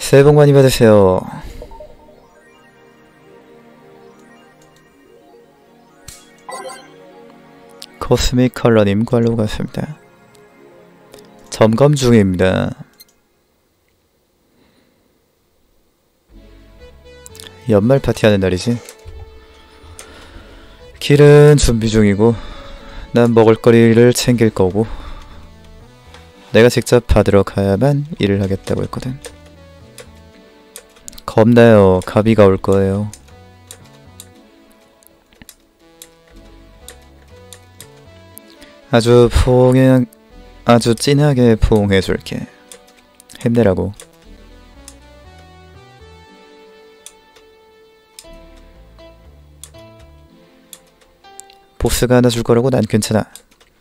새해 복 많이 받으세요. 코스믹 컬러님 관로 갔습니다. 점검 중입니다. 연말 파티하는 날이지. 길은 준비 중이고 난 먹을거리를 챙길 거고 내가 직접 받으러 가야만 일을 하겠다고 했거든. 겁나요. 가비가 올 거예요. 아주 진하게 포옹해줄게. 힘내라고. 보스가 안아줄 거라고 난 괜찮아.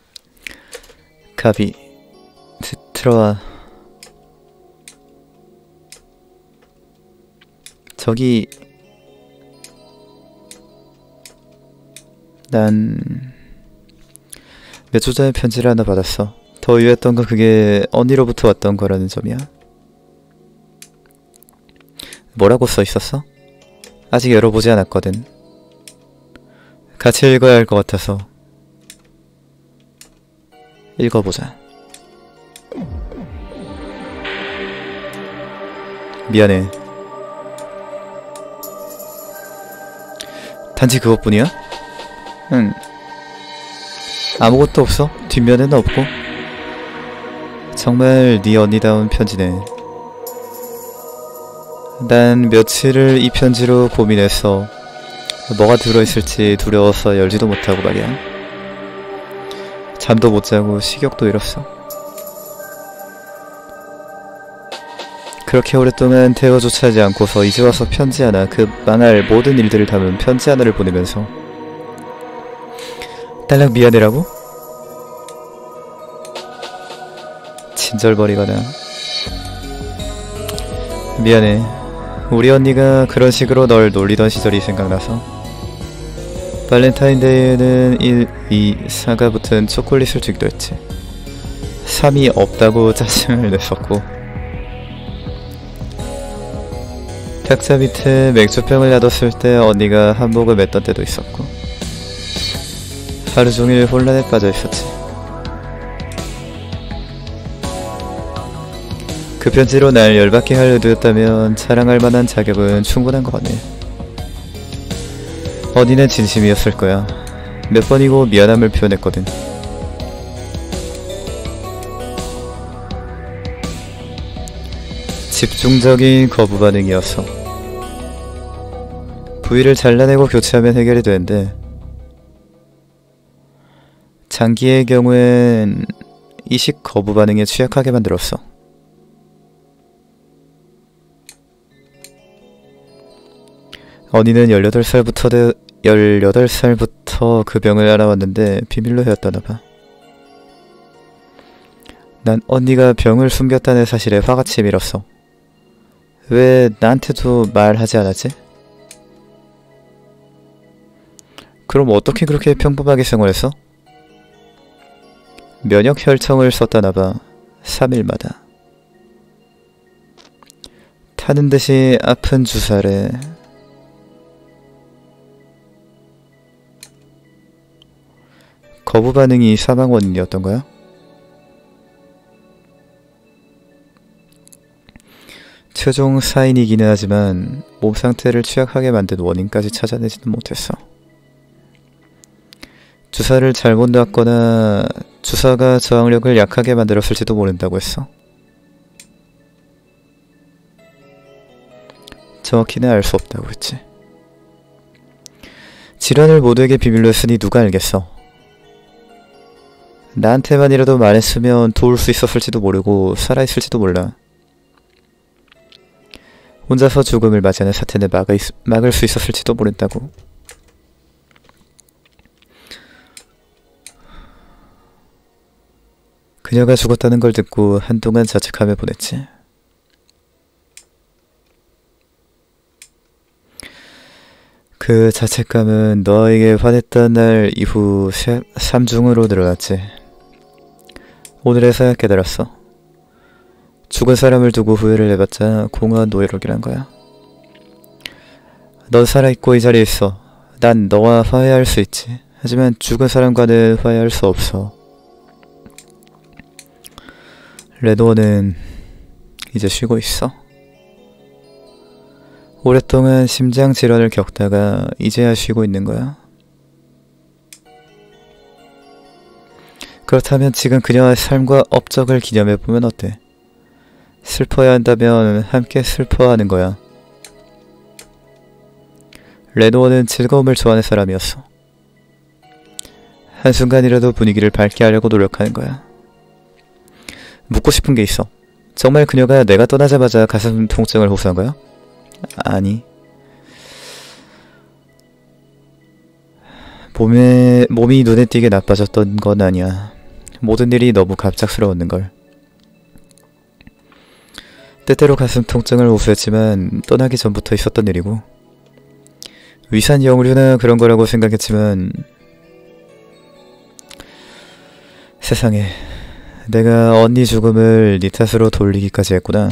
가비, 들어와. 저기 난 몇 주 전에 편지를 하나 받았어. 더 유했던 건 그게 언니로부터 왔던 거라는 점이야. 뭐라고 써 있었어? 아직 열어보지 않았거든. 같이 읽어야 할 것 같아서 읽어보자. 미안해. 단지 그것뿐이야? 응. 아무것도 없어? 뒷면에는 없고? 정말 네 언니다운 편지네. 난 며칠을 이 편지로 고민했어. 뭐가 들어있을지 두려워서 열지도 못하고 말이야. 잠도 못 자고 식욕도 잃었어. 그렇게 오랫동안 대화조차 하지 않고서 이제 와서 편지 하나, 그 망할 모든 일들을 담은 편지 하나를 보내면서 딸랑 미안해라고? 친절버리거나. 미안해. 우리 언니가 그런 식으로 널 놀리던 시절이 생각나서. 발렌타인데이에는 1, 2, 4가 붙은 초콜릿을 주기도 했지. 3이 없다고 짜증을 냈었고, 탁자 밑에 맥주병을 놔뒀을 때 언니가 한몫을 맺던 때도 있었고, 하루 종일 혼란에 빠져 있었지. 그 편지로 날 열받게 할 의도였다면 자랑할 만한 자격은 충분한 것 같네. 언니는 진심이었을 거야. 몇 번이고 미안함을 표현했거든. 집중적인 거부 반응이었어. 부위를 잘라내고 교체하면 해결이 되는데, 장기의 경우엔 이식 거부 반응에 취약하게 만들었어. 언니는 18살부터 그 병을 알아왔는데 비밀로 해왔다나봐. 난 언니가 병을 숨겼다는 사실에 화가 치밀었어. 왜 나한테도 말하지 않았지? 그럼 어떻게 그렇게 평범하게 생활했어? 면역 혈청을 썼다나봐. 3일마다. 타는 듯이 아픈 주사래. 거부 반응이 사망 원인이었던 거야? 최종 사인이기는 하지만 몸 상태를 취약하게 만든 원인까지 찾아내지는 못했어. 주사를 잘못 놨거나 주사가 저항력을 약하게 만들었을지도 모른다고 했어. 정확히는 알 수 없다고 했지. 질환을 모두에게 비밀로 했으니 누가 알겠어. 나한테만이라도 말했으면 도울 수 있었을지도 모르고 살아있을지도 몰라. 혼자서 죽음을 맞이하는 사태는 막을 수 있었을지도 모른다고. 그녀가 죽었다는 걸 듣고 한동안 자책하며 보냈지. 그 자책감은 너에게 화냈던 날 이후 3중으로 늘어났지. 오늘에서야 깨달았어. 죽은 사람을 두고 후회를 해봤자 공허한 노예록이란 거야. 넌 살아있고 이 자리에 있어. 난 너와 화해할 수 있지. 하지만 죽은 사람과는 화해할 수 없어. 레노어는 이제 쉬고 있어. 오랫동안 심장 질환을 겪다가 이제야 쉬고 있는 거야. 그렇다면 지금 그녀의 삶과 업적을 기념해보면 어때? 슬퍼야 한다면 함께 슬퍼하는 거야. 레노어는 즐거움을 좋아하는 사람이었어. 한순간이라도 분위기를 밝게 하려고 노력하는 거야. 묻고 싶은 게 있어. 정말 그녀가 내가 떠나자마자 가슴 통증을 호소한 거야? 아니. 몸이 눈에 띄게 나빠졌던 건 아니야. 모든 일이 너무 갑작스러웠는걸. 때때로 가슴 통증을 호소했지만 떠나기 전부터 있었던 일이고 위산 역류나 그런 거라고 생각했지만 세상에 내가 언니 죽음을 네 탓으로 돌리기까지 했구나.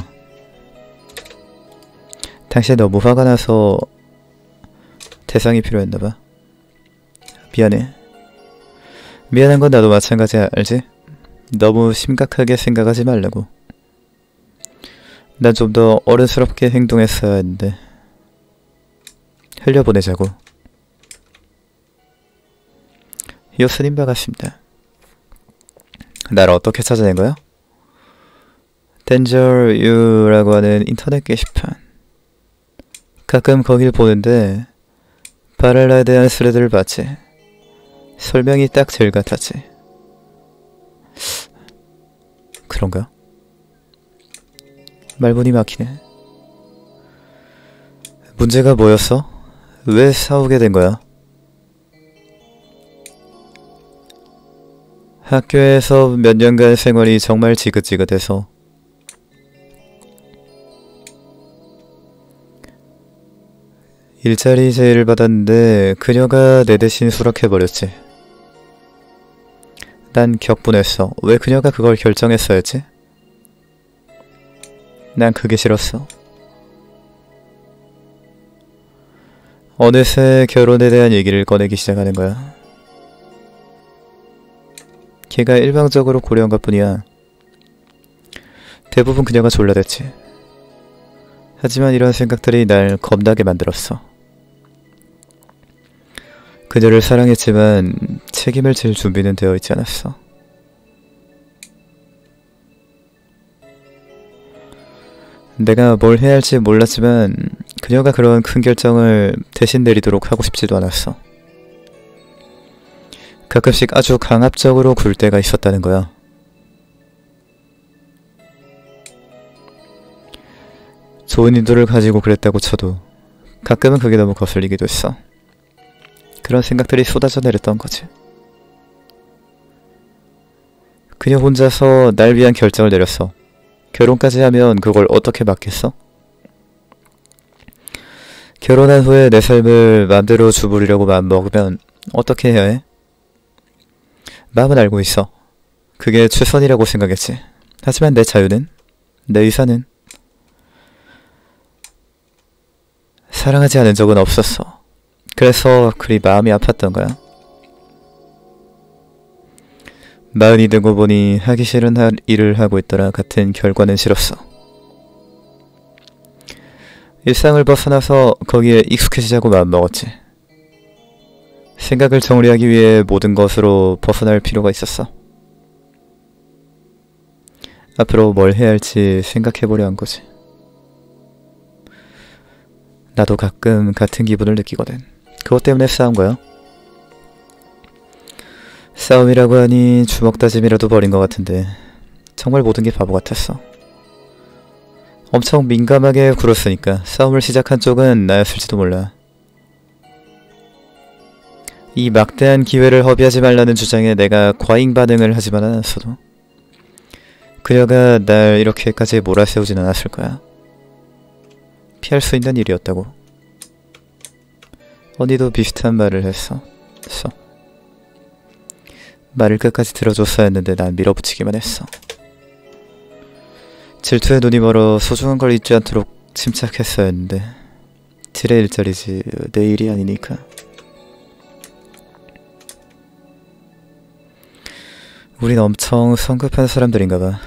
당신 너무 화가 나서 대상이 필요했나봐. 미안해. 미안한 건 나도 마찬가지야, 알지? 너무 심각하게 생각하지 말라고. 난 좀 더 어른스럽게 행동했어야 했는데. 흘려보내자고. 요스님 반갑습니다. 날 어떻게 찾아낸 거야? Danger U라고 하는 인터넷 게시판. 가끔 거길 보는데 바랄라에 대한 스레드를 봤지. 설명이 딱 제일 같았지. 그런가? 말문이 막히네. 문제가 뭐였어? 왜 싸우게 된 거야? 학교에서 몇 년간 생활이 정말 지긋지긋해서 일자리 제의를 받았는데 그녀가 내 대신 수락해버렸지. 난 격분했어. 왜 그녀가 그걸 결정했어야 했지? 난 그게 싫었어. 어느새 결혼에 대한 얘기를 꺼내기 시작하는 거야. 걔가 일방적으로 고려한 것뿐이야. 대부분 그녀가 졸라댔지. 하지만 이런 생각들이 날 겁나게 만들었어. 그녀를 사랑했지만 책임을 질 준비는 되어 있지 않았어. 내가 뭘 해야 할지 몰랐지만 그녀가 그런 큰 결정을 대신 내리도록 하고 싶지도 않았어. 가끔씩 아주 강압적으로 굴 때가 있었다는 거야. 좋은 의도를 가지고 그랬다고 쳐도 가끔은 그게 너무 거슬리기도 했어. 그런 생각들이 쏟아져 내렸던 거지. 그녀 혼자서 날 위한 결정을 내렸어. 결혼까지 하면 그걸 어떻게 막겠어? 결혼한 후에 내 삶을 마음대로 주부리려고 마음먹으면 어떻게 해야 해? 마음은 알고 있어. 그게 최선이라고 생각했지. 하지만 내 자유는? 내 의사는? 사랑하지 않은 적은 없었어. 그래서 그리 마음이 아팠던 거야. 마흔이 든 거 보니 하기 싫은 일을 하고 있더라 같은 결과는 싫었어. 일상을 벗어나서 거기에 익숙해지자고 마음먹었지. 생각을 정리하기 위해 모든 것으로 벗어날 필요가 있었어. 앞으로 뭘 해야 할지 생각해보려 한 거지. 나도 가끔 같은 기분을 느끼거든. 그것 때문에 싸운 거야. 싸움이라고 하니 주먹 다짐이라도 벌인 것 같은데 정말 모든 게 바보 같았어. 엄청 민감하게 굴었으니까 싸움을 시작한 쪽은 나였을지도 몰라. 이 막대한 기회를 허비하지 말라는 주장에 내가 과잉 반응을 하지만 않았어도 그녀가 날 이렇게까지 몰아세우진 않았을 거야. 피할 수 있는 일이었다고. 언니도 비슷한 말을 했어. 말을 끝까지 들어줬어야 했는데 난 밀어붙이기만 했어. 질투에 눈이 멀어 소중한 걸 잊지 않도록 침착했어야 했는데 딜의 일자리지 내 일이 아니니까. 우린 엄청 성급한 사람들인가봐.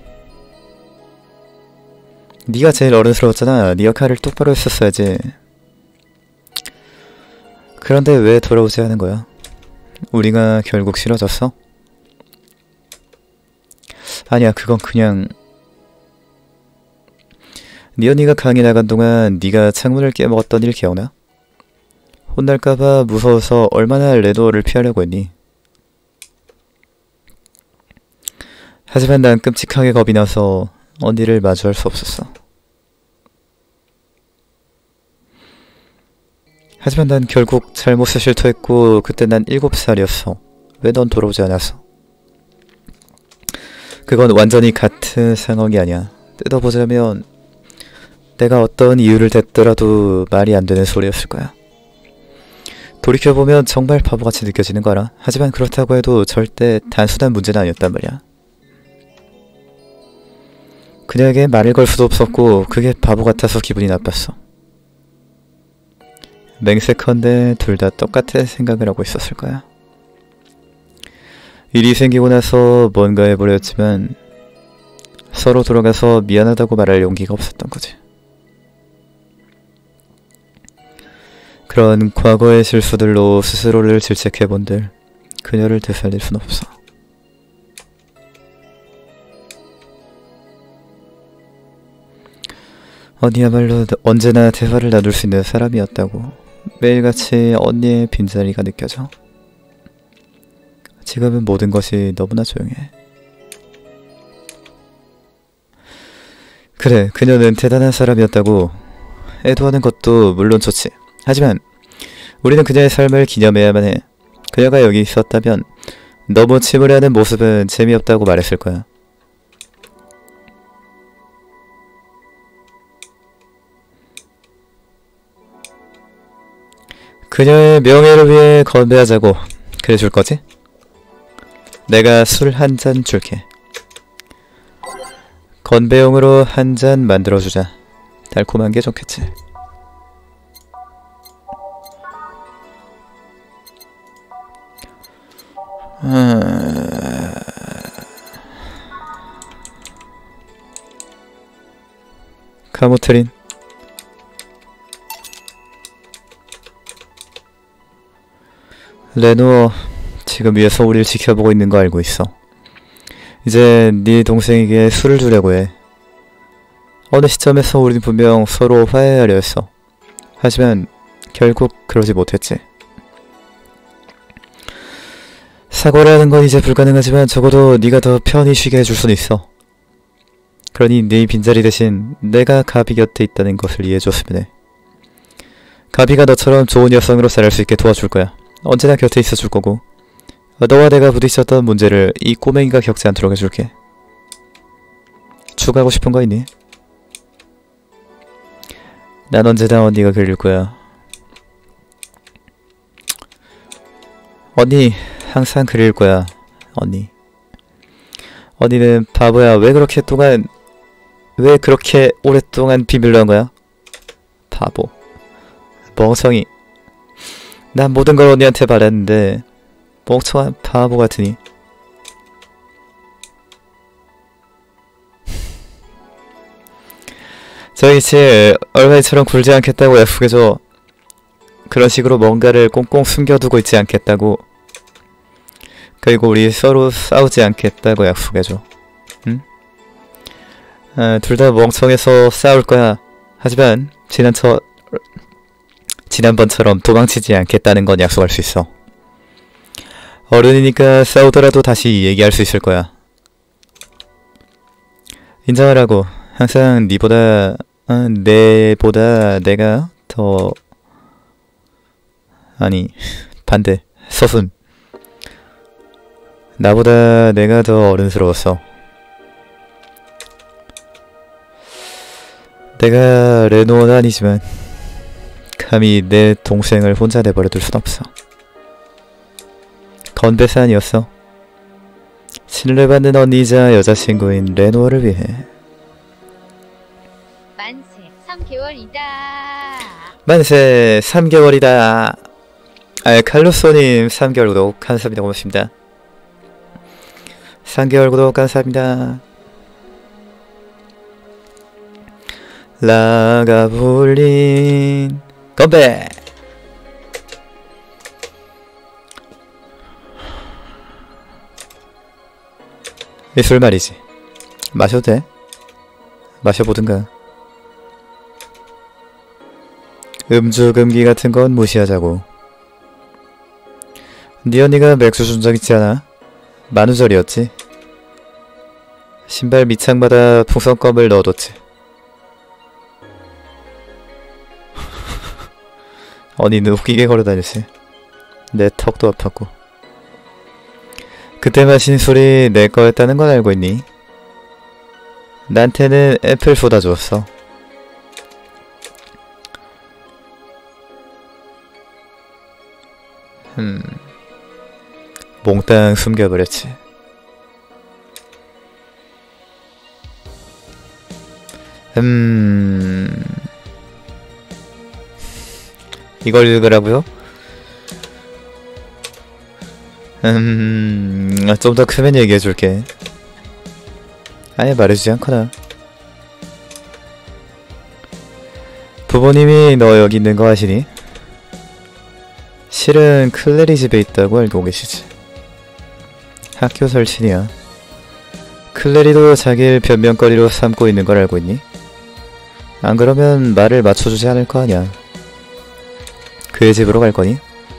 네가 제일 어른스러웠잖아. 네 역할을 똑바로 했었어야지. 그런데 왜 돌아오지 않은 거야? 우리가 결국 싫어졌어? 아니야, 그건 그냥 네 언니가 강의 나간 동안 네가 창문을 깨먹었던 일 기억나? 혼날까봐 무서워서 얼마나 레노어를 피하려고 했니? 하지만 난 끔찍하게 겁이 나서 언니를 마주할 수 없었어. 하지만 난 결국 잘못을 실토했고 그때 난 7살이었어. 왜 넌 돌아오지 않았어? 그건 완전히 같은 상황이 아니야. 뜯어보자면 내가 어떤 이유를 댔더라도 말이 안 되는 소리였을 거야. 돌이켜보면 정말 바보같이 느껴지는 거 알아? 하지만 그렇다고 해도 절대 단순한 문제는 아니었단 말이야. 그녀에게 말을 걸 수도 없었고 그게 바보 같아서 기분이 나빴어. 맹세컨대 둘 다 똑같은 생각을 하고 있었을 거야. 일이 생기고 나서 뭔가 해버렸지만 서로 돌아가서 미안하다고 말할 용기가 없었던 거지. 그런 과거의 실수들로 스스로를 질책해본들 그녀를 되살릴 순 없어. 언니야말로 언제나 대화를 나눌 수 있는 사람이었다고. 매일같이 언니의 빈자리가 느껴져. 지금은 모든 것이 너무나 조용해. 그래, 그녀는 대단한 사람이었다고. 애도하는 것도 물론 좋지. 하지만 우리는 그녀의 삶을 기념해야만 해. 그녀가 여기 있었다면 너무 침울해하는 모습은 재미없다고 말했을 거야. 그녀의 명예를 위해 건배하자고. 그래 줄 거지? 내가 술 한 잔 줄게. 건배용으로 한 잔 만들어주자. 달콤한 게 좋겠지. 카모트린. 레노어, 지금 위에서 우릴 지켜보고 있는 거 알고 있어. 이제 네 동생에게 술을 주려고 해. 어느 시점에서 우린 분명 서로 화해하려 했어. 하지만 결국 그러지 못했지. 사과를 하는 건 이제 불가능하지만 적어도 네가 더 편히 쉬게 해줄 수는 있어. 그러니 네 빈자리 대신 내가 가비 곁에 있다는 것을 이해해줬으면 해. 가비가 너처럼 좋은 여성으로 자랄 수 있게 도와줄 거야. 언제나 곁에 있어줄 거고 너와 내가 부딪혔던 문제를 이 꼬맹이가 겪지 않도록 해줄게. 추가하고 싶은 거 있니? 난 언제나 언니가 그릴 거야. 언니 항상 그릴 거야. 언니. 언니는 바보야. 왜 그렇게 오랫동안 비밀로 한 거야? 바보. 멍청이. 난 모든 걸 언니한테 말했는데 멍청한 바보 같으니. 저희 집 얼마이처럼 굴지 않겠다고 약속해줘. 그런 식으로 뭔가를 꽁꽁 숨겨두고 있지 않겠다고. 그리고 우리 서로 싸우지 않겠다고 약속해줘. 응? 둘 다 멍청해서 싸울 거야. 하지만 지난번처럼 도망치지 않겠다는 건 약속할 수 있어. 어른이니까 싸우더라도 다시 얘기할 수 있을 거야. 인정하라고. 항상 내보다 내가 더... 아니, 반대. 서순. 나보다 내가 더 어른스러웠어. 내가 레노어는 아니지만 감히 내 동생을 혼자 내버려둘 순 없어. 건배사안이었어. 신뢰받는 언니이자 여자친구인 레노어를 위해. 만세 3개월이다. 만세 3개월이다. 칼로소님 3개월 구독 감사합니다. 고맙습니다. 3개월 구독 감사합니다. 라가불린 건배. 이 술 말이지. 마셔도 돼? 마셔보든가. 음주 금기 같은 건 무시하자고. 네 언니가 맥주 준 적 있지 않아? 만우절이었지. 신발 밑창마다 풍선껌을 넣어뒀지. 언니는 웃기게 걸어다녔지. 내 턱도 아팠고. 그때 마신 술이 내 거였다는 건 알고 있니? 나한테는 애플 소다 줬어. 몽땅 숨겨버렸지. 이걸 읽으라고요? 좀 더 크면 얘기해줄게. 아예 말해주지 않거나. 부모님이 너 여기 있는 거 아시니? 실은 클레리 집에 있다고 알고 계시지. 학교 설친이야. 클레리도 자기를 변명거리로 삼고 있는 걸 알고 있니? 안 그러면 말을 맞춰주지 않을 거 아냐. 그의 집으로 갈 거니?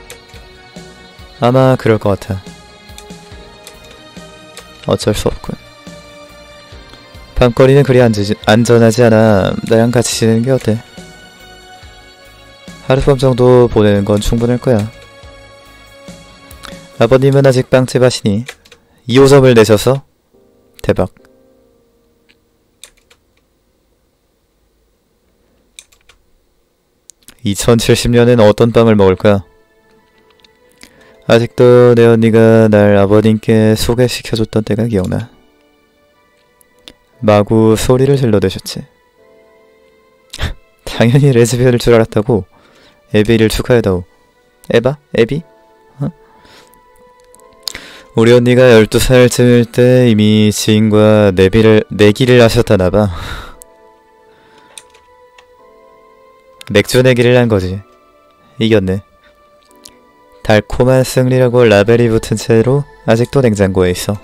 아마 그럴 것 같아. 어쩔 수 없군. 밤거리는 그리 안전하지 않아. 나랑 같이 지내는 게 어때? 하룻밤 정도 보내는 건 충분할 거야. 아버님은 아직 빵집 하시니? 2호점을 내셔서? 대박. (2070년엔) 어떤 빵을 먹을까? 아직도 내 언니가 날 아버님께 소개시켜줬던 때가 기억나. 마구 소리를 질러대셨지. 당연히 레즈비언일 줄 알았다고. 에비를 축하해다오. 에바? 에비? 어? 우리 언니가 12살쯤일 때 이미 지인과 내기를 하셨다나봐. 맥주 내기를 한 거지. 이겼네. 달콤한 승리라고 라벨이 붙은 채로 아직도 냉장고에 있어.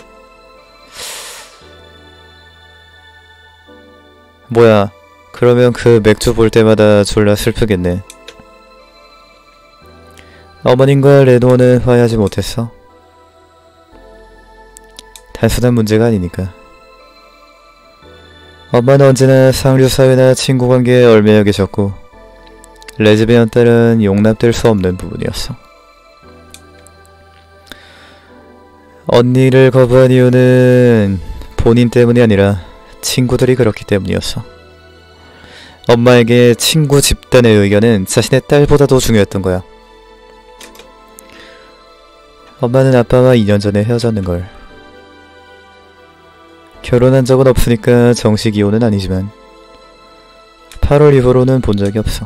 뭐야, 그러면 그 맥주 볼 때마다 졸라 슬프겠네. 어머님과 레노는 화해하지 못했어. 단순한 문제가 아니니까. 엄마는 언제나 상류사회나 친구관계에 얽매여 계셨고 레즈비언 딸은 용납될 수 없는 부분이었어. 언니를 거부한 이유는 본인 때문이 아니라 친구들이 그렇기 때문이었어. 엄마에게 친구 집단의 의견은 자신의 딸보다도 중요했던 거야. 엄마는 아빠와 2년 전에 헤어졌는걸. 결혼한 적은 없으니까 정식 이혼은 아니지만 8월 이후로는 본 적이 없어.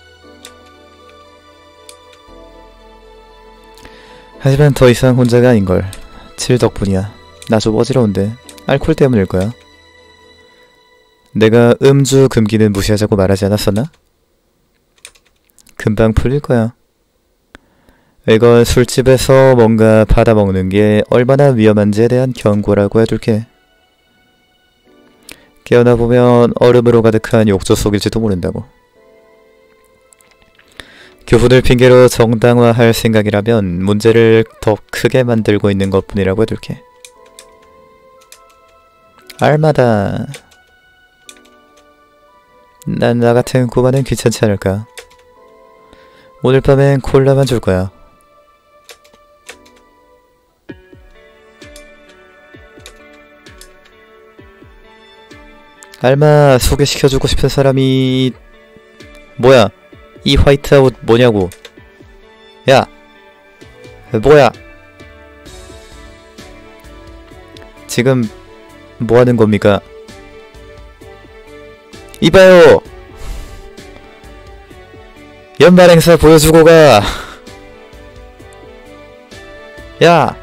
하지만 더 이상 혼자가 아닌걸. 칠 덕분이야. 나 좀 어지러운데 알코올 때문일 거야. 내가 음주 금기는 무시하자고 말하지 않았었나? 금방 풀릴 거야. 이건 술집에서 뭔가 받아먹는 게 얼마나 위험한지에 대한 경고라고 해둘게. 깨어나 보면 얼음으로 가득한 욕조 속일지도 모른다고. 교훈을 핑계로 정당화할 생각이라면 문제를 더 크게 만들고 있는 것뿐이라고 해둘게. 알마다. 난 나 같은 꼬마는 귀찮지 않을까. 오늘 밤엔 콜라만 줄 거야. 알마, 소개시켜주고 싶은 사람이... 뭐야? 이 화이트아웃 뭐냐고. 야! 뭐야? 지금 뭐하는 겁니까? 이봐요! 연말 행사 보여주고 가! 야!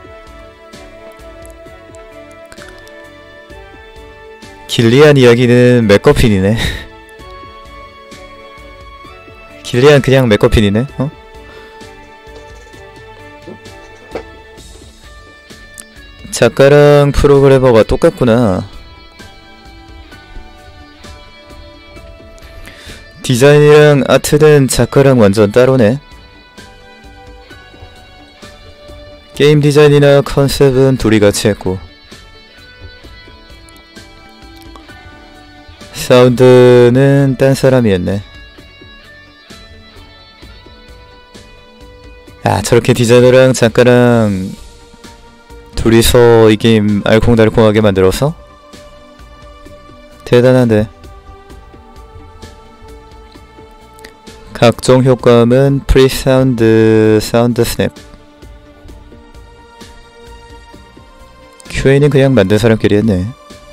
길리안 이야기는 맥거핀이네. 길리안 그냥 맥거핀이네? 어? 작가랑 프로그래머가 똑같구나. 디자인이랑 아트는 작가랑 완전 따로네. 게임 디자인이나 컨셉은 둘이 같이 했고 사운드는 딴 사람이 했네. 아, 저렇게 디자이너랑 작가랑 둘이서 이 게임 알콩달콩하게 만들어서? 대단한데. 각종 효과음은 프리사운드, 사운드 스냅. QA는 그냥 만든 사람끼리 했네.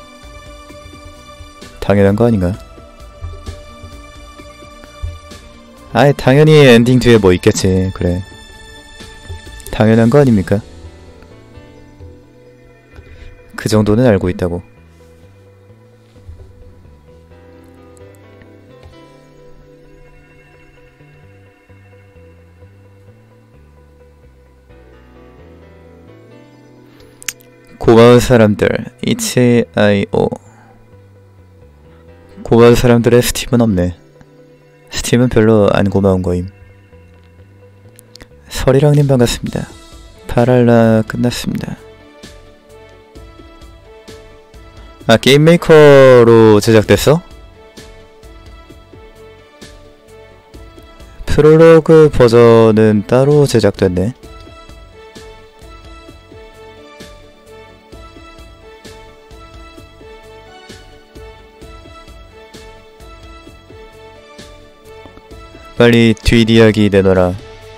당연한 거 아닌가? 아이, 당연히 엔딩 뒤에 뭐 있겠지. 그래. 당연한 거 아닙니까? 그 정도는 알고 있다고. 고마운 사람들, itch.io. 고마운 사람들의 스팀은 없네. 스팀은 별로 안 고마운 거임. 설이랑님 반갑습니다. 파랄라 끝났습니다. 아, 게임 메이커로 제작됐어? 프롤로그 버전은 따로 제작됐네. 빨리 뒷이야기 내놔라.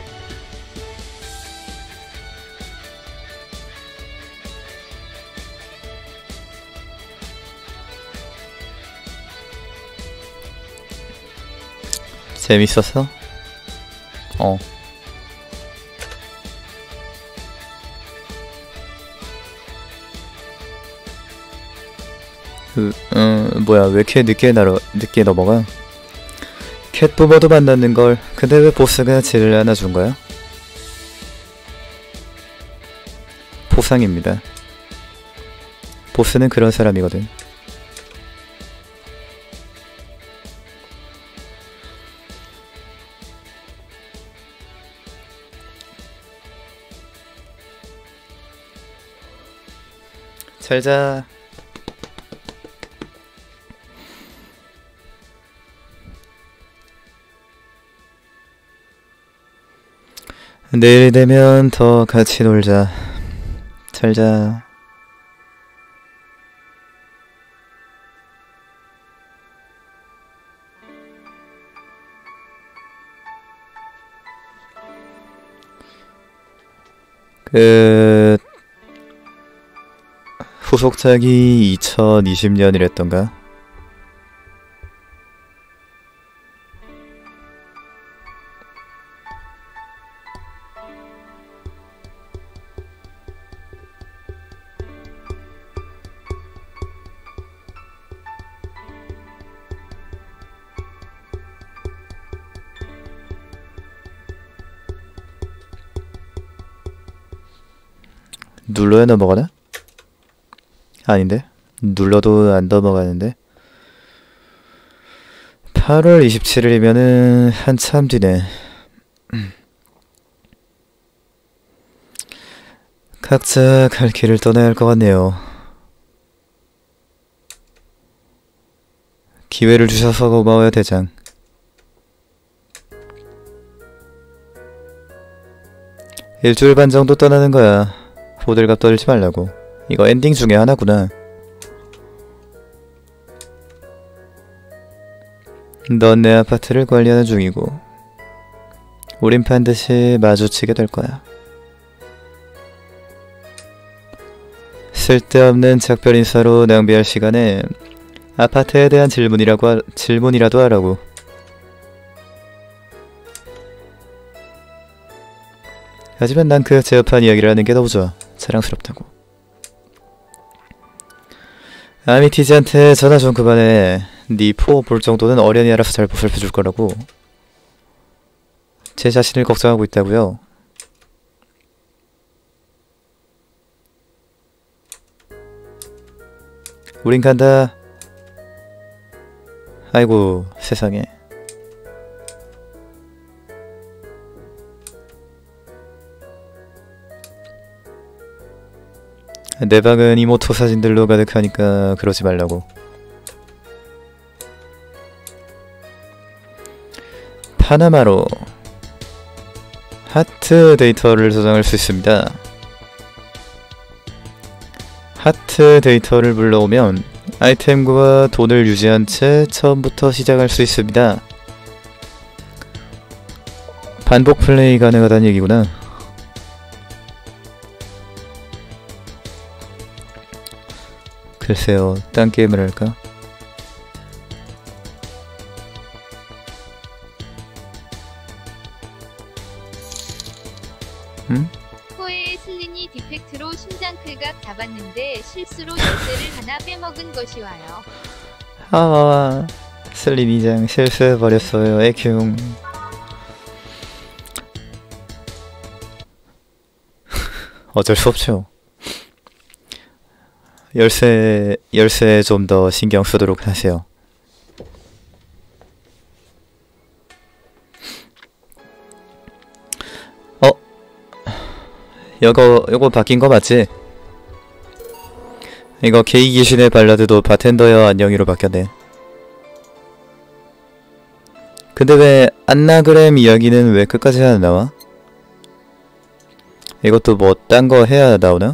재밌었어? 어. 뭐야, 왜 이렇게 늦게 넘어가? 캣부버도 만났는걸. 근데 왜 보스가 쟤를 안아준 거야? 보상입니다. 보스는 그런 사람이거든. 잘자. 내일 되면 더 같이 놀자. 잘자. 후속작이 2020년이랬던가? 눌러야 넘어가나? 아닌데? 눌러도 안 넘어가는데? 8월 27일이면은 한참 뒤네. 각자 갈 길을 떠나야 할 것 같네요. 기회를 주셔서 고마워요, 대장. 일주일 반 정도 떠나는 거야. 호들갑 떨지 말라고. 이거 엔딩 중에 하나구나. 넌 내 아파트를 관리하는 중이고 우린 반드시 마주치게 될 거야. 쓸데없는 작별 인사로 낭비할 시간에 아파트에 대한 질문이라도 하라고. 하지만 난 그 제어판 이야기를 하는 게 너무 좋아. 자랑스럽다고. 아미티즈한테 전화 좀 그만해. 네 포 볼 정도는 어련히 알아서 잘 보살펴줄 거라고. 제 자신을 걱정하고 있다고요. 우린 간다. 아이고 세상에. 내 방은 이모토 사진들로 가득하니까 그러지 말라고. 파나마로 하트 데이터를 저장할 수 있습니다. 하트 데이터를 불러오면 아이템과 돈을 유지한 채 처음부터 시작할 수 있습니다. 반복 플레이 가능하다는 얘기구나. 글쎄요, 딴 게임을 할까? 응? 포에의 슬린이 디펙트로 심장 클각 잡았는데 실수로 열쇠를 하나 빼먹은 것이 와요. 아, 슬림이장 실수해버렸어요. 애큐. 어쩔 수 없죠. 열쇠에 좀 더 신경 쓰도록 하세요. 요거 바뀐 거 맞지? 이거 게이 귀신의 발라드도 바텐더여 안녕히로 바뀌었네. 근데 왜 안나그램 이야기는 왜 끝까지 안 나와? 이것도 뭐 딴 거 해야 나오나?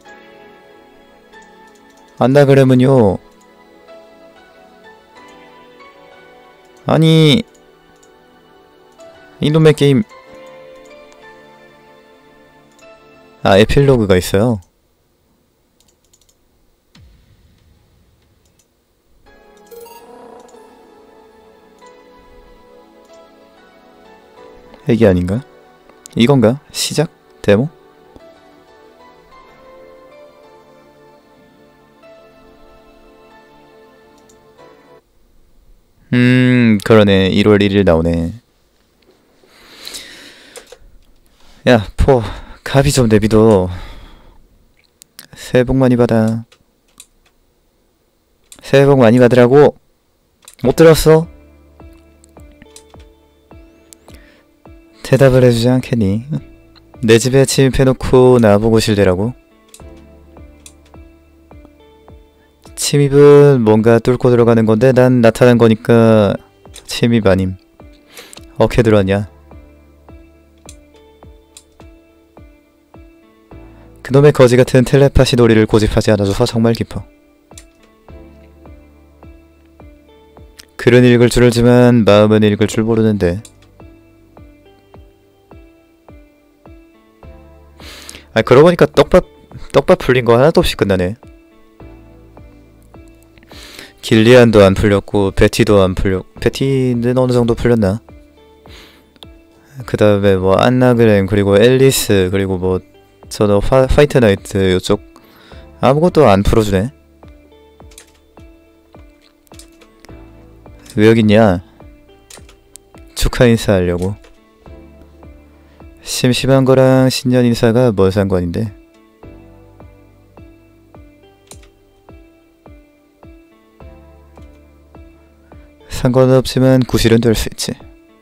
안나그램은요. 아니 이놈의 게임. 아, 에필로그가 있어요. 이게 아닌가? 이건가? 시작? 데모? 그러네. 1월 1일 나오네. 야, 포 가비 좀 내비둬. 새해 복 많이 받아. 새해 복 많이 받으라고. 못 들었어? 대답을 해주지 않겠니? 내 집에 침입해놓고 나보고 실대라고? 침입은 뭔가 뚫고 들어가는 건데 난 나타난 거니까 침입 아님. 어케 들었냐? 그놈의 거지같은 텔레파시 놀이를 고집하지 않아줘서 정말 기뻐. 글은 읽을 줄 알지만 마음은 읽을 줄 모르는데. 아, 그러고 보니까 떡밥 풀린 거 하나도 없이 끝나네. 길리안도 안 풀렸고 베티도 안 풀렸고. 베티는 어느 정도 풀렸나? 그 다음에 뭐 안나그램 그리고 앨리스 그리고 뭐 저도 화이트 나이트 요쪽 아무것도 안 풀어주네. 왜 여깄냐? 축하 인사하려고. 심심한 거랑 신년 인사가 뭔 상관인데? 상관은 없지만 구실은 될 수 있지.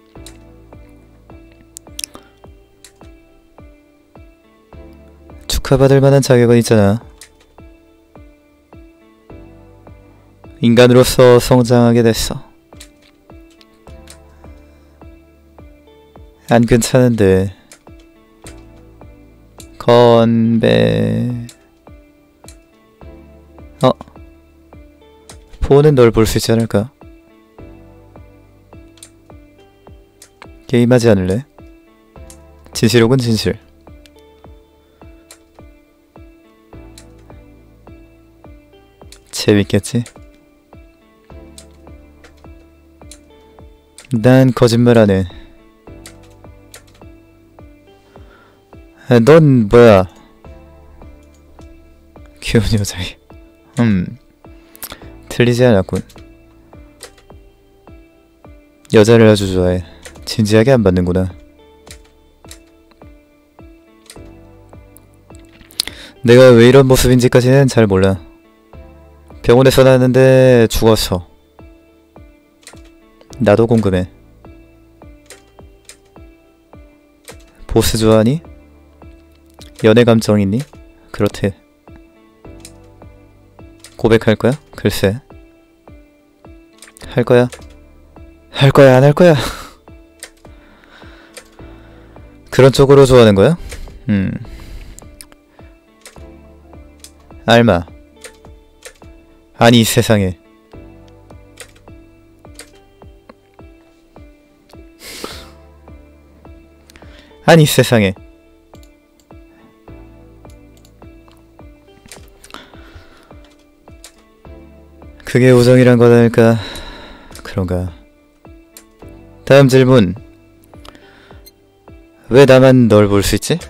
축하받을 만한 자격은 있잖아. 인간으로서 성장하게 됐어. 안 괜찮은데. 건배. 포는 널 볼 수 있지 않을까? 게임하지 않을래? 진실 혹은 진실. 재밌겠지? 난 거짓말 안 해. 넌 뭐야? 귀여운 여자애. 틀리지 않았군. 여자를 아주 좋아해. 진지하게 안 받는구나. 내가 왜 이런 모습인지까지는 잘 몰라. 병원에서 나왔는데 죽었어. 나도 궁금해. 보스 좋아하니? 연애 감정 있니? 그렇대. 고백할 거야? 글쎄. 할 거야? 할 거야, 안 할 거야? 그런 쪽으로 좋아하는 거야? 알마. 아니, 이 세상에. 아니, 이 세상에. 그게 우정이란 거라니까. 그런가. 다음 질문. 왜 나만 널 볼 수 있지?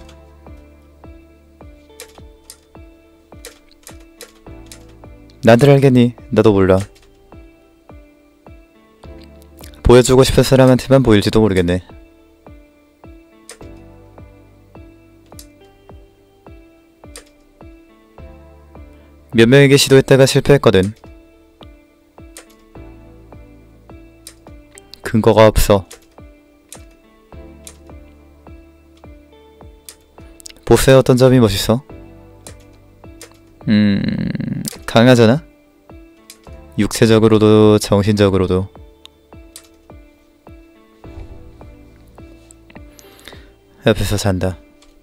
나들 알겠니? 나도 몰라. 보여주고 싶은 사람한테만 보일지도 모르겠네. 몇 명에게 시도했다가 실패했거든. 근거가 없어. 보스의 어떤 점이 멋있어? 강하잖아? 육체적으로도 정신적으로도. 옆에서 잔다.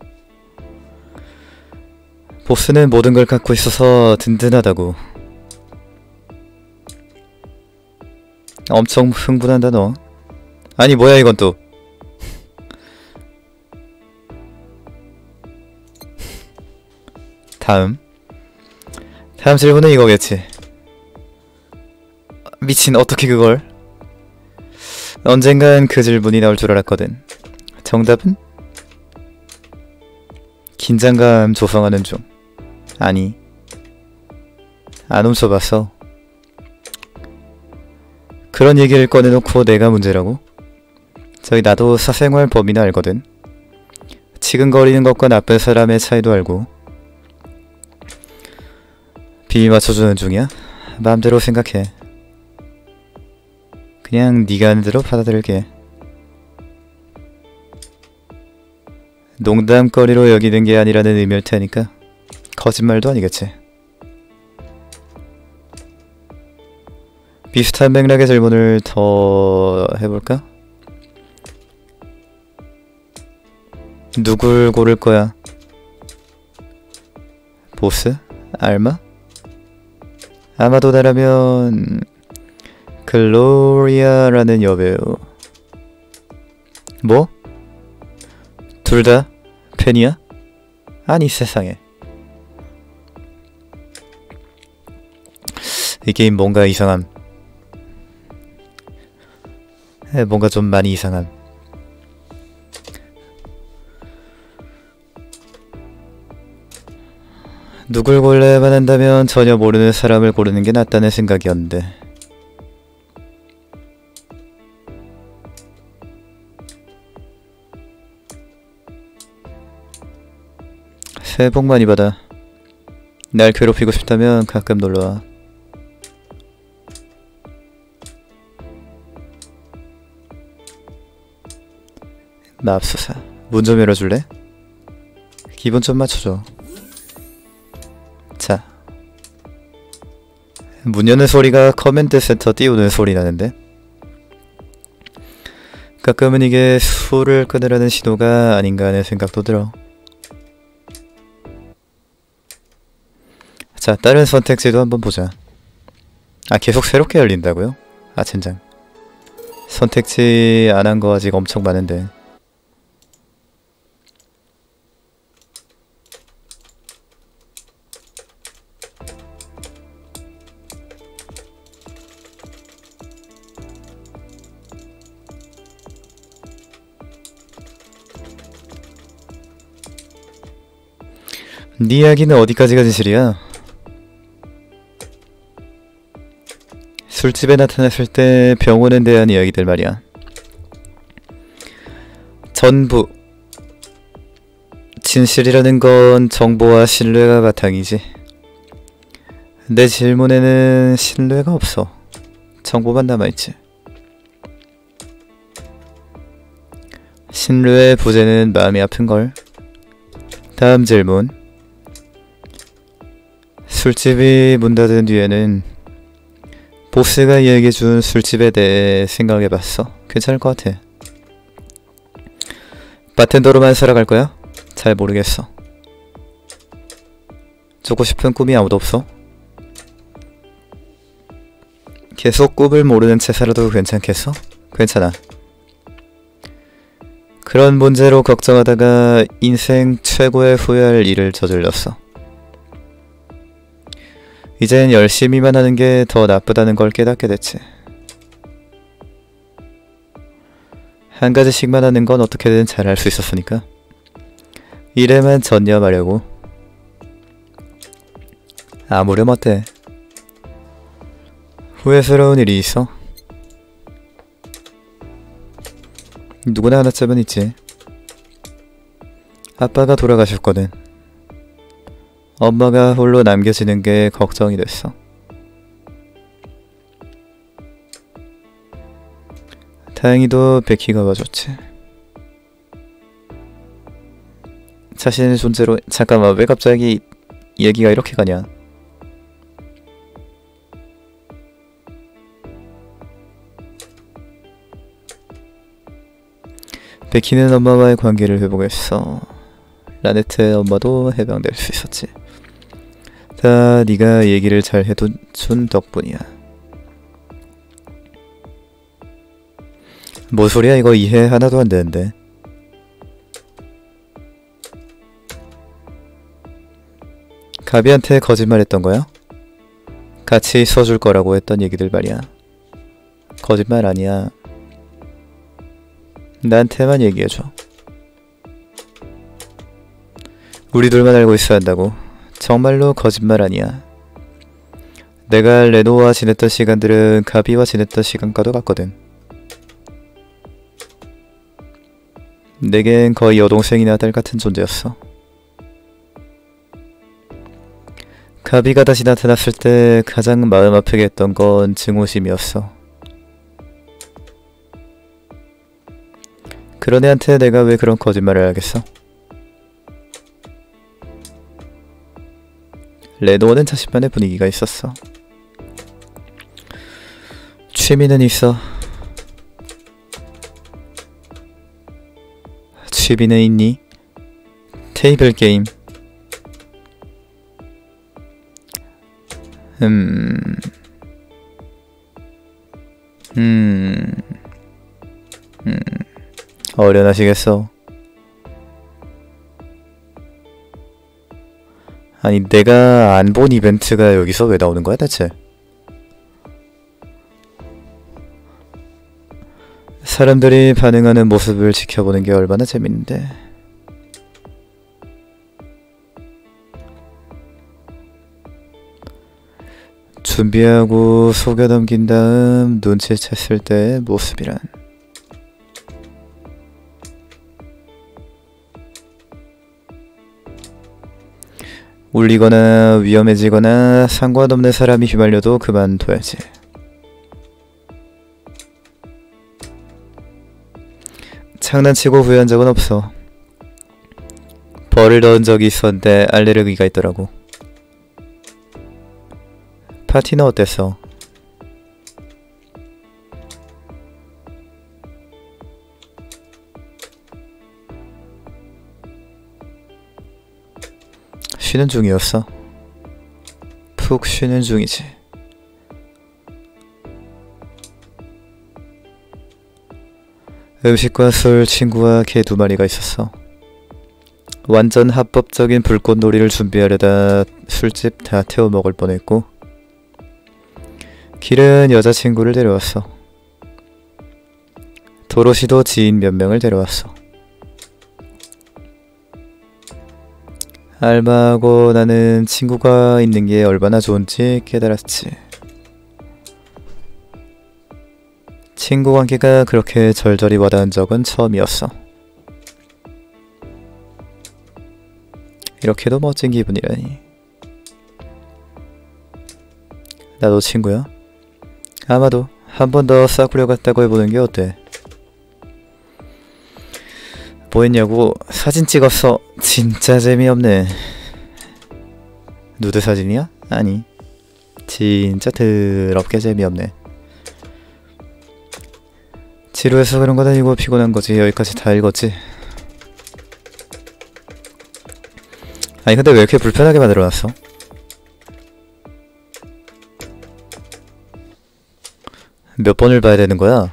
보스는 모든 걸 갖고 있어서 든든하다고. 엄청 흥분한다 너. 아니 뭐야 이건 또. 다음 질문은 이거겠지. 미친, 어떻게 그걸. 언젠간 그 질문이 나올 줄 알았거든. 정답은? 긴장감 조성하는 중. 아니, 안 훔쳐봤어. 그런 얘기를 꺼내놓고 내가 문제라고? 저기 나도 사생활 범위나 알거든. 치근거리는 것과 나쁜 사람의 차이도 알고. 비위 맞춰주는 중이야? 마음대로 생각해. 그냥 네가 하는 대로 받아들일게. 농담거리로 여기는 게 아니라는 의미일 테니까 거짓말도 아니겠지. 비슷한 맥락의 질문을 더 해볼까? 누굴 고를 거야? 보스? 알마? 아마도 나라면 글로리아라는 여배우. 뭐? 둘 다 팬이야? 아니 세상에. 이 게임 뭔가 이상함. 뭔가 좀 많이 이상함. 누굴 골라야만 한다면 전혀 모르는 사람을 고르는 게 낫다는 생각이었는데. 새해 복 많이 받아. 날 괴롭히고 싶다면 가끔 놀러와. 맙소사. 문 좀 열어줄래? 기분 좀 맞춰줘. 자, 문 여는 소리가 커맨드 센터 띄우는 소리 나는데? 가끔은 이게 술을 끊으라는 신호가 아닌가 하는 생각도 들어. 자, 다른 선택지도 한번 보자. 아, 계속 새롭게 열린다고요? 아, 젠장. 선택지 안 한 거 아직 엄청 많은데. 네 이야기는 어디까지가 진실이야? 술집에 나타났을 때 병원에 대한 이야기들 말이야. 전부 진실이라는 건 정보와 신뢰가 바탕이지. 내 질문에는 신뢰가 없어. 정보만 남아있지. 신뢰의 부재는 마음이 아픈걸. 다음 질문. 술집이 문 닫은 뒤에는 보스가 이야기해준 술집에 대해 생각해봤어. 괜찮을 것 같아. 바텐더로만 살아갈 거야? 잘 모르겠어. 쫓고 싶은 꿈이 아무도 없어? 계속 꿈을 모르는 채 살아도 괜찮겠어? 괜찮아. 그런 문제로 걱정하다가 인생 최고의 후회할 일을 저질렀어. 이젠 열심히만 하는 게 더 나쁘다는 걸 깨닫게 됐지. 한 가지씩만 하는 건 어떻게든 잘할 수 있었으니까 일에만 전념하려고. 아무렴 어때? 후회스러운 일이 있어? 누구나 하나쯤은 있지. 아빠가 돌아가셨거든. 엄마가 홀로 남겨지는 게 걱정이 됐어. 다행히도 베키가 와줬지. 자신의 존재로. 잠깐만, 왜 갑자기 얘기가 이렇게 가냐. 베키는 엄마와의 관계를 회복했어. 라네트의 엄마도 해방될 수 있었지. 다 네가 얘기를 잘 해준 덕분이야. 뭐 소리야, 이거 이해 하나도 안 되는데. 가비한테 거짓말했던 거야? 같이 써줄 거라고 했던 얘기들 말이야. 거짓말 아니야. 나한테만 얘기해줘. 우리 둘만 알고 있어야 한다고. 정말로 거짓말 아니야. 내가 레노와 지냈던 시간들은 가비와 지냈던 시간과도 같거든. 내겐 거의 여동생이나 딸 같은 존재였어. 가비가 다시 나타났을 때 가장 마음 아프게 했던 건 증오심이었어. 그런 애한테 내가 왜 그런 거짓말을 하겠어? 레노는 자신만의 분위기가 있었어. 취미는 있어. 취미는 있니? 테이블 게임. 어련하시겠어. 아니, 내가 안 본 이벤트가 여기서 왜 나오는 거야 대체? 사람들이 반응하는 모습을 지켜보는 게 얼마나 재밌는데. 준비하고 속여 넘긴 다음 눈치챘을 때의 모습이란. 울리거나 위험해지거나 상관없는 사람이 휘말려도 그만둬야지. 장난치고 후회한 적은 없어. 벌을 넣은 적이 있었는데 알레르기가 있더라고. 파티는 어땠어? 쉬는 중이었어. 푹 쉬는 중이지. 음식과 술, 친구와 개 2마리가 있었어. 완전 합법적인 불꽃놀이를 준비하려다 술집 다 태워 먹을 뻔했고, 길은 여자친구를 데려왔어. 도로시도 지인 몇 명을 데려왔어. 알바하고 나는 친구가 있는 게 얼마나 좋은지 깨달았지. 친구 관계가 그렇게 절절히 와닿은 적은 처음이었어. 이렇게도 멋진 기분이라니. 나도 친구야? 아마도 한 번 더 싸구려 같다고 해보는 게 어때? 뭐 했냐고? 사진 찍었어. 진짜 재미없네. 누드 사진이야? 아니, 진짜 더럽게 재미없네. 지루해서 그런 건 아니고 피곤한 거지. 여기까지 다 읽었지. 아니 근데 왜 이렇게 불편하게 만들어놨어? 몇 번을 봐야 되는 거야?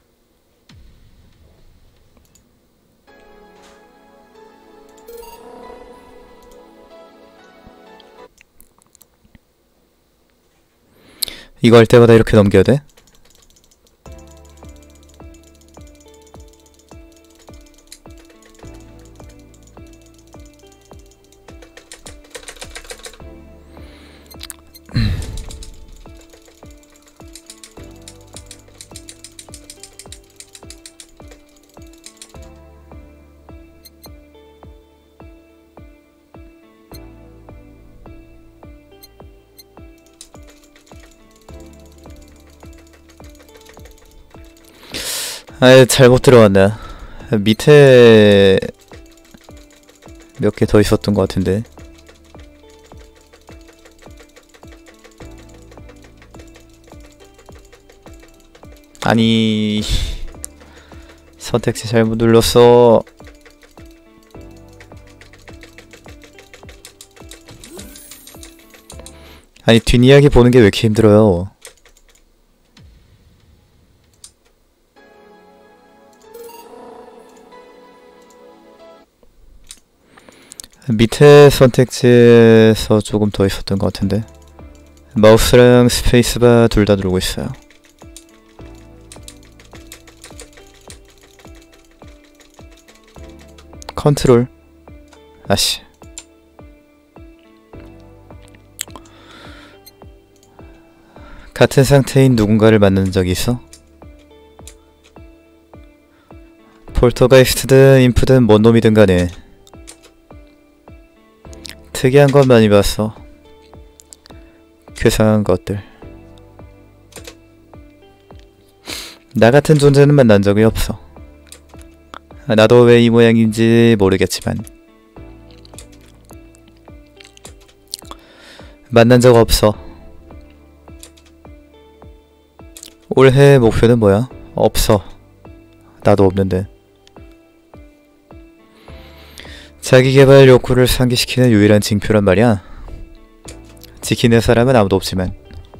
이거 할 때마다 이렇게 넘겨야 돼? 아예 잘못 들어왔나. 밑에 몇 개 더 있었던 것 같은데. 아니 선택지 잘못 눌렀어. 아니 뒷이야기 보는 게 왜 이렇게 힘들어요. 밑에 선택지에서 조금 더 있었던 것 같은데. 마우스랑 스페이스바 둘 다 누르고 있어요. 컨트롤. 아씨. 같은 상태인 누군가를 만난 적이 있어? 폴터가이스트든 인프든 뭔 놈이든 간에 특이한 건 많이 봤어. 괴상한 것들. 나 같은 존재는 만난 적이 없어. 나도 왜 이 모양인지 모르겠지만 만난 적 없어. 올해 목표는 뭐야? 없어. 나도 없는데. 자기계발 욕구를 상기시키는 유일한 징표란 말이야. 지키는 사람은 아무도 없지만.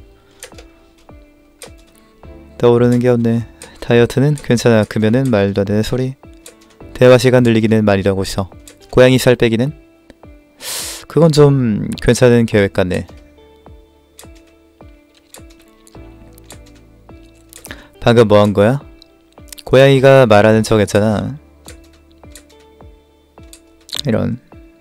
떠오르는 게 없네. 다이어트는 괜찮아. 크면은 말도 안 되는 소리. 대화 시간 늘리기는 많이 하고 있어. 고양이 살 빼기는? 그건 좀 괜찮은 계획 같네. 방금 뭐 한 거야? 고양이가 말하는 척 했잖아. 이런.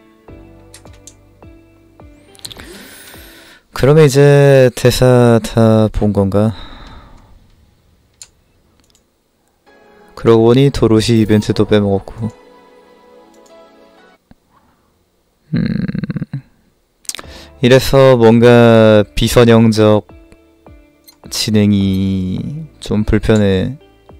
그러면 이제 대사 다 본 건가? 그러고 보니 도로시 이벤트도 빼먹었고. 이래서 뭔가 비선형적 진행이 좀 불편해.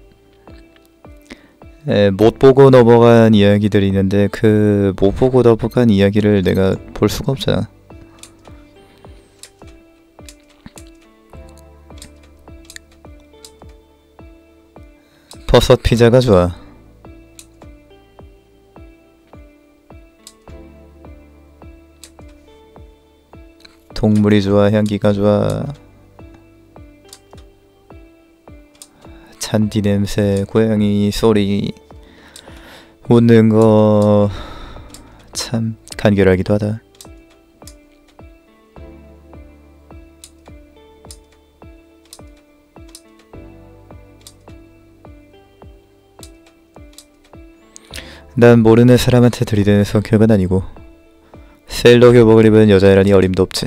못 보고 넘어간 이야기들이 있는데 그 못 보고 넘어간 이야기를 내가 볼 수가 없잖아. 버섯 피자가 좋아. 동물이 좋아. 향기가 좋아. 잔디 냄새, 고양이 소리, 웃는 거 참 간결하기도 하다. 난 모르는 사람한테 들이대는 성격은 아니고 세일러 교복을 입은 여자애라니 어림도 없지.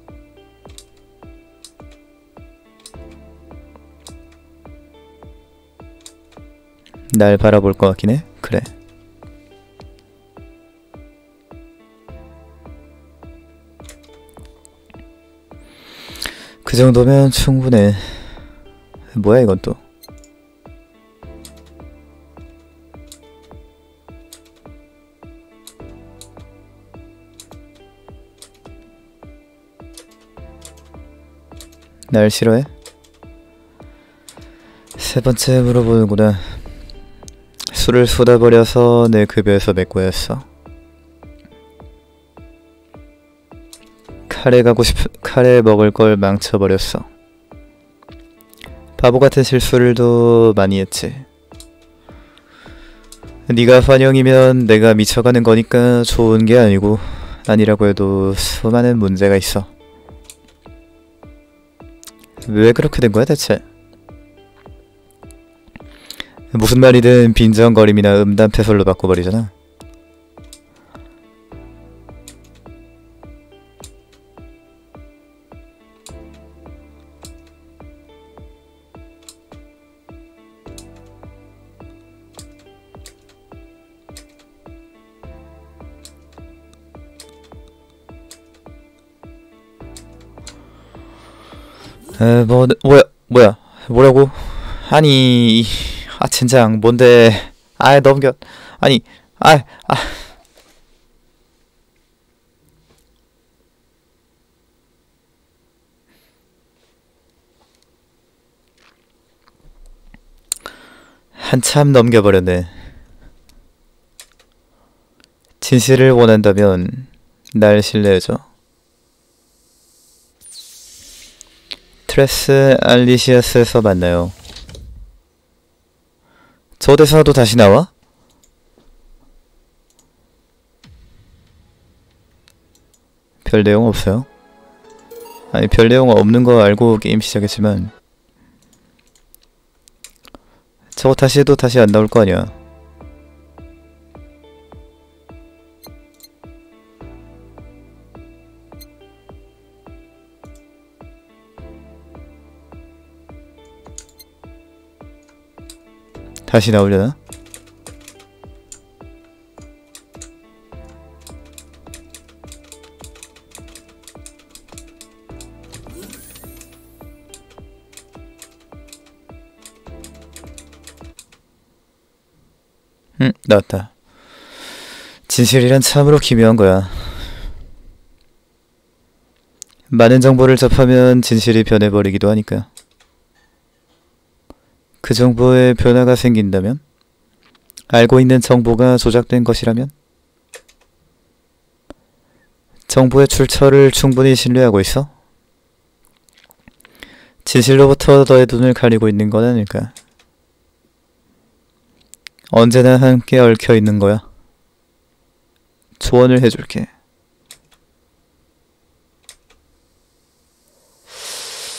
날 바라볼 것 같긴 해? 그래. 그 정도면 충분해. 뭐야 이건 또. 날 싫어해? 세 번째 물어보는구나. 술을 쏟아버려서 내 급여에서 메꿔였어. 카레 먹을 걸 망쳐버렸어. 바보 같은 실수를 더 많이 했지. 네가 환영이면 내가 미쳐가는 거니까 좋은 게 아니고, 아니라고 해도 수많은 문제가 있어. 왜 그렇게 된 거야 대체? 무슨 말이든 빈정거림이나 음담패설로 바꿔버리잖아. 뭐라고? 아니, 젠장, 뭔데? 넘겨. 아니, 한참 넘겨버렸네. 진실을 원한다면 날 신뢰해줘. 트레스 알리시아스에서 만나요. 저 대사도 다시 나와? 별 내용 없어요? 아니 별 내용 없는 거 알고 게임 시작했지만 저거 다시 해도 다시 안 나올 거 아니야. 다시 나오려나? 나왔다. 진실이란 참으로 기묘한 거야. 많은 정보를 접하면 진실이 변해버리기도 하니까. 그 정보에 변화가 생긴다면? 알고 있는 정보가 조작된 것이라면? 정보의 출처를 충분히 신뢰하고 있어? 진실로부터 너의 눈을 가리고 있는 건 아닐까? 언제나 함께 얽혀 있는 거야. 조언을 해줄게.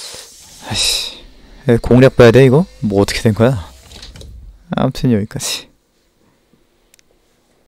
아이씨, 공략 봐야 돼 이거? 뭐 어떻게 된 거야? 아무튼 여기까지.